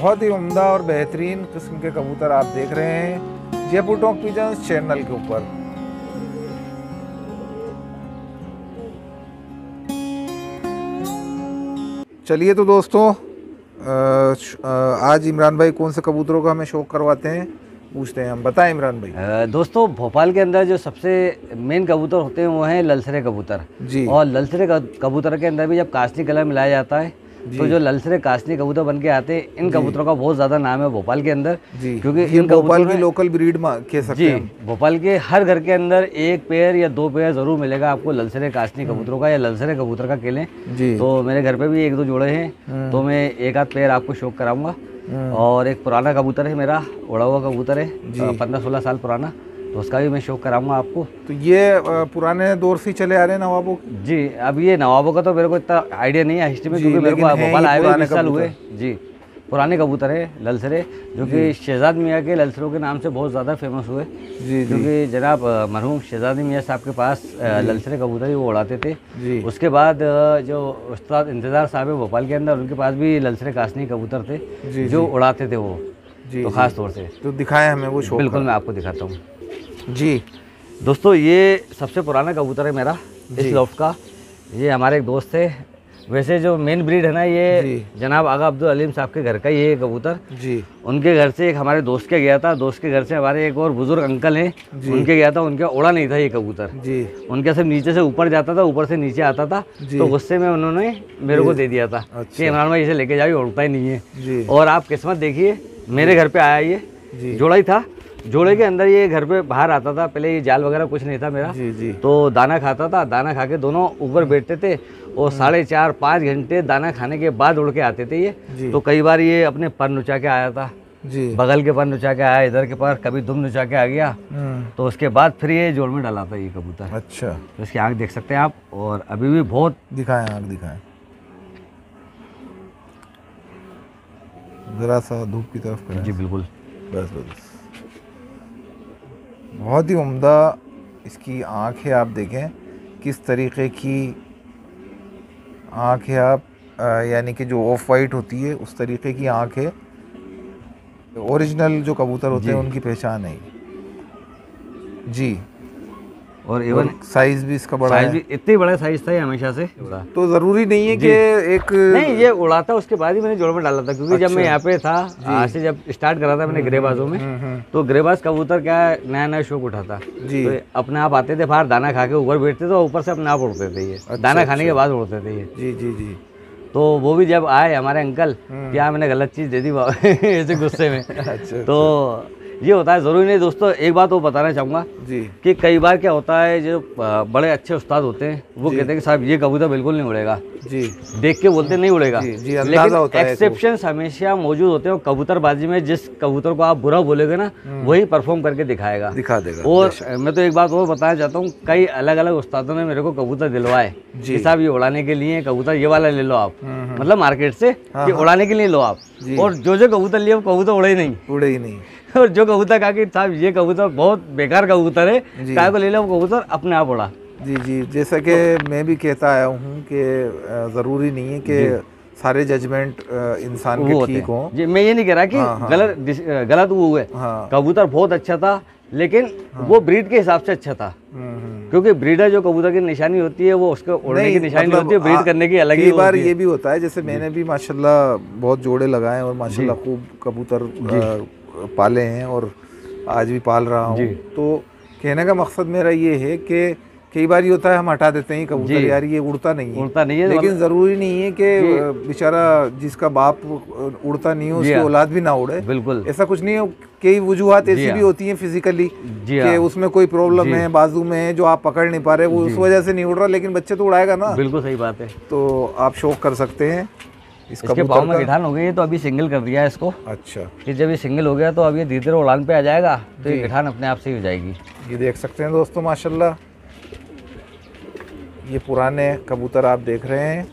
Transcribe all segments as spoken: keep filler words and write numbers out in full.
बहुत ही उम्दा और बेहतरीन किस्म के कबूतर आप देख रहे हैं जयपुर टॉक पिजन्स चैनल के ऊपर। चलिए तो दोस्तों, आज इमरान भाई कौन से कबूतरों का हमें शौक करवाते हैं पूछते हैं हम। बताएं इमरान भाई। दोस्तों, भोपाल के अंदर जो सबसे मेन कबूतर होते हैं वो हैं ललसरे कबूतर जी। और ललसरे कबूतर के अंदर भी जब कास्नी कलर मिलाया जाता है तो जो ललसरे कास्नी कबूतर बन के आते हैं, इन कबूतरों का बहुत ज़्यादा नाम है भोपाल के अंदर जी। क्योंकि इन भोपाल की लोकल ब्रीड कह सकते हैं जी। भोपाल के हर घर के अंदर एक पेयर या दो पेयर ज़रूर मिलेगा आपको ललसरे कास्नी कबूतरों का या ललसरे कबूतर का केले जी। तो मेरे घर पे भी एक दो जोड़े हैं, तो मैं एक आध पेयर आपको शौक कराऊंगा। और एक पुराना कबूतर है मेरा, उड़ा हुआ कबूतर है पंद्रह सोलह साल पुराना, तो उसका भी मैं शौक कराऊंगा आपको। तो ये पुराने दौर से चले आ रहे हैं नवाबों जी। अब ये नवाबों का तो मेरे को इतना आइडिया नहीं है हिस्ट्री में, क्योंकि मेरे को भोपाल आए हुए बीस साल हुए जी। पुराने कबूतर है ललसरे, जो कि शहजाद मियाँ के ललसरों के नाम से बहुत ज़्यादा फेमस हुए जी। क्योंकि जनाब मरहूम शहजादी मियाँ साहब के पास ललसरे कबूतर ही वो उड़ाते थे जी। उसके बाद जो उस्ताद इंतज़ार साहब है भोपाल के अंदर, उनके पास भी ललसरे कास्नी कबूतर थे जी, जो जी। उड़ाते थे वो जी, तो ख़ास तौर से। तो दिखाएं हमें वो शौक। बिल्कुल, मैं आपको दिखाता हूँ जी। दोस्तों, ये सबसे पुराना कबूतर है मेरा इस लॉफ्ट का। ये हमारे एक दोस्त है, वैसे जो मेन ब्रीड है ना ये जनाब आगा अब्दुल अलीम साहब के घर का ही है कबूतर जी। उनके घर से एक हमारे दोस्त के गया था, दोस्त के घर से हमारे एक और बुजुर्ग अंकल हैं उनके गया था, उनका उड़ा नहीं था ये कबूतर जी। उनके सिर्फ नीचे से ऊपर जाता था, ऊपर से नीचे आता था, तो गुस्से में उन्होंने मेरे को दे दिया था कि इमरान भाई इसे लेके जाओ, उड़ता ही नहीं है। और आप किस्मत देखिए, मेरे घर पे आया ये जोड़ा ही था, जोड़े के अंदर ये घर पे बाहर आता था। पहले ये जाल वगैरह कुछ नहीं था मेरा जी जी। तो दाना खाता था, दाना खा के दोनों ऊपर बैठते थे और साढ़े चार पाँच घंटे दाना खाने के बाद उड़ के आते थे ये। तो कई बार ये अपने पर नुचा के आया था जी, बगल के पर नुचा के आया, इधर के पर कभी दुम नुचा के आ गया, तो उसके बाद फिर ये जोड़ में डाला था ये कबूतर। अच्छा, तो इसकी आँख देख सकते हैं आप, और अभी भी बहुत दिखाएं, आँख दिखाएं जरा सा धूप की तरफ करें जी। बिल्कुल, बस बस। बहुत ही उम्दा इसकी आँख है, आप देखें किस तरीके की आँख है। आप यानी कि जो ऑफ वाइट होती है उस तरीके की आँख है। ओरिजिनल जो कबूतर होते हैं उनकी पहचान है जी। और इवन साइज भी इसका बड़ा है, इतनी बड़ा साइज था ये हमेशा से। तो जरूरी नहीं है कि एक नहीं ये उड़ाता, उसके बाद ही मैंने जोड़ में डाला था, क्योंकि अच्छा। जब मैं यहाँ पे था आज से जब स्टार्ट करा था मैंने ग्रेबाजों में, तो ग्रेबाज कबूतर क्या नया नया शौक उठा था जी। तो अपने आप आते थे बाहर, दाना खा के ऊपर बैठते थे, ऊपर से अपने आप उड़ते थे ये। अच्छा, दाना खाने के बाद उड़ते थे ये जी जी जी। तो वो भी जब आए हमारे अंकल, क्या मैंने गलत चीज़ दे दी ऐसे गुस्से में। अच्छा, तो ये होता है, ज़रूरी नहीं दोस्तों। एक बात वो बताना चाहूँगा जी कि कई बार क्या होता है, जो बड़े अच्छे उस्ताद होते हैं वो कहते हैं कि साहब ये कबूतर बिल्कुल नहीं उड़ेगा जी, देख के बोलते नहीं उड़ेगा जी, जी, लेकिन एक्सेप्शंस हमेशा मौजूद होते हैं। कबूतरबाजी में जिस कबूतर को आप बुरा बोलेगे ना, वही परफॉर्म करके दिखाएगा दिखा देगा। और मैं तो एक बात और बताना चाहता हूँ, कई अलग अलग उस्तादों ने मेरे को कबूतर दिलवाए कि साहब ये उड़ाने के लिए कबूतर ये वाला ले लो आप, मतलब मार्केट से ये उड़ाने के लिए लो आप, और जो जो कबूतर लिए कबूतर उड़े ही नहीं उड़े ही नहीं और जो कबूतर कहा कि साहब ये कबूतर बहुत बेकार कबूतर है, काय को ले लो कबूतर अपने आप उड़ा जी जी। जैसा कि मैं भी कहता आया हूँ कि ज़रूरी नहीं है कि सारे जजमेंट इंसान के ठीक हों जी। मैं ये नहीं कह रहा कि हाँ, गलत हाँ, गलत वो हुए हाँ। कबूतर बहुत अच्छा था, लेकिन हाँ। वो ब्रीड के हिसाब से अच्छा था, क्योंकि ब्रीडर जो कबूतर की निशानी होती है वो उसको उड़ने की निशानी मतलब होती है, ब्रीड करने की अलग ही होती है। बार ये भी होता है, जैसे मैंने भी माशाल्लाह बहुत जोड़े लगाए और माशाल्लाह खूब कबूतर पाले हैं और आज भी पाल रहा हूँ। तो कहने का मकसद मेरा ये है कि कई बार ये होता है हम हटा देते हैं कबूतर, यार ये उड़ता नहीं है उड़ता नहीं है, लेकिन ज़रूरी नहीं है कि बेचारा जिसका बाप उड़ता नहीं है उसकी औलाद भी ना उड़े। बिल्कुल ऐसा कुछ नहीं है। कई वजूहात ऐसी भी होती हैं फिजिकली कि उसमें कोई प्रॉब्लम है, बाजू में है जो आप पकड़ नहीं पा रहे, वो उस वजह से नहीं उड़ रहा, लेकिन बच्चे तो उड़ाएगा ना। बिल्कुल सही बात है। तो आप शौक कर सकते हैं। इसके पाँव में गिठान हो गई है, तो अभी सिंगल कर दिया है इसको। अच्छा, कि जब ये सिंगल हो गया तो अब ये धीरे धीरे उड़ान पे आ जाएगा, तो ये गिठान अपने आप से ही हो जाएगी। ये देख सकते हैं दोस्तों माशाल्लाह, ये पुराने कबूतर आप देख रहे हैं।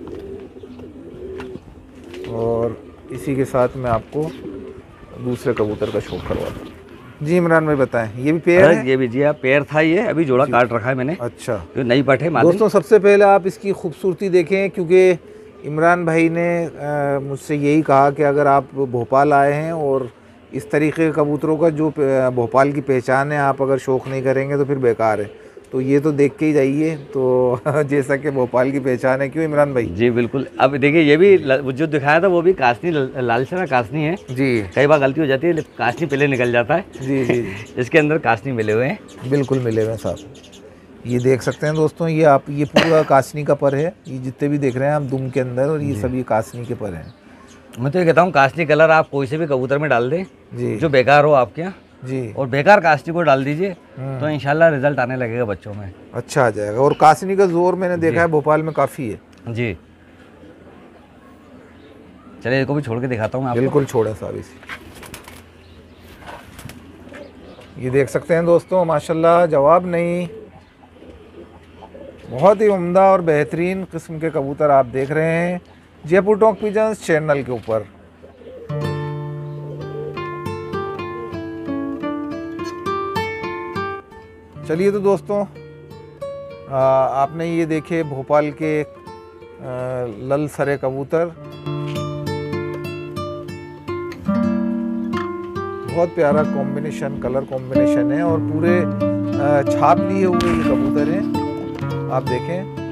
और इसी के साथ मैं आपको दूसरे कबूतर का शौक करवाता हूँ जी। इमरान भाई बताएं, ये भी पेयर है? ये भी जी आप पेयर था, ये अभी जोड़ा काट रखा है मैंने। अच्छा, तो नई पट है दोस्तों। सबसे पहले आप इसकी खूबसूरती देखें, क्योंकि इमरान भाई ने मुझसे यही कहा कि अगर आप भोपाल आए हैं और इस तरीके के कबूतरों का जो भोपाल की पहचान है, आप अगर शौक़ नहीं करेंगे तो फिर बेकार है। तो ये तो देख के ही जाइए। तो जैसा कि भोपाल की पहचान है, क्यों इमरान भाई? जी बिल्कुल। अब देखिए ये भी जो दिखाया था वो भी कासनी, लालचना कासनी है जी। कई बार गलती हो जाती है, कासनी पहले निकल जाता है। जी जी, जी। इसके अंदर कासनी मिले हुए हैं। बिल्कुल मिले हुए हैं साहब। ये देख सकते हैं दोस्तों, ये आप ये पूरा कासनी का पर है। ये जितने भी देख रहे हैं आप दुम के अंदर, और ये सभी कासनी के पर हैं। मैं तो ये कहता हूँ कासनी कलर आप कोई से भी कबूतर में डाल दें जी, जो बेकार हो आपके यहाँ जी, और बेकार कासनी को डाल दीजिए तो इंशाल्लाह रिजल्ट आने लगेगा बच्चों में, अच्छा आ जाएगा। और कासनी का जोर मैंने देखा है भोपाल में काफ़ी है जी। चलिए इसको भी छोड़ के दिखाता हूँ। बिल्कुल छोड़े साहब इसी। ये देख सकते हैं दोस्तों, माशाल्लाह जवाब नहीं, बहुत ही उम्दा और बेहतरीन किस्म के कबूतर आप देख रहे हैं जयपुर टॉक पिजन्स चैनल के ऊपर। चलिए तो दोस्तों, आ, आपने ये देखे भोपाल के आ, लल सरे कबूतर, बहुत प्यारा कॉम्बिनेशन, कलर कॉम्बिनेशन है और पूरे आ, छाप लिए हुए ये कबूतर हैं, आप देखें।